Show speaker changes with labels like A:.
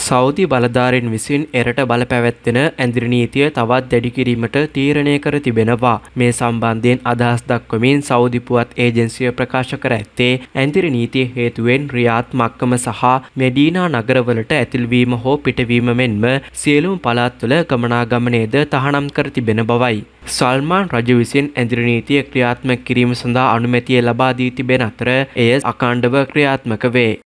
A: Saudi බලධාරීන් විසින් එරට බල පැවැත්වෙන ඇඳිරි නීතිය තවත් දැඩි කිරීමට තීරණය කර තිබෙනවා. මේ සම්බන්ධයෙන් අදහස් දක්වමින් සෞදි පුවත් ඒජන්සිය ප්‍රකාශ කර ඇත්තේ ඇඳිරි නීතිය හේතුවෙන් රියාද්, මක්කම සහ මෙඩීනා නගරවලට ඇතුල්වීම හෝ පිටවීම මෙන්ම සියලුම පළාත්වල ගමනාගමනයද තහනම් කර තිබෙන බවයි. සල්මාන් රජු විසින් ඇඳිරි නීතිය ක්‍රියාත්මක කිරීම සඳහා අනුමැතිය ලබා දී තිබෙන අතර එය අඛණ්ඩව ක්‍රියාත්මක වේ.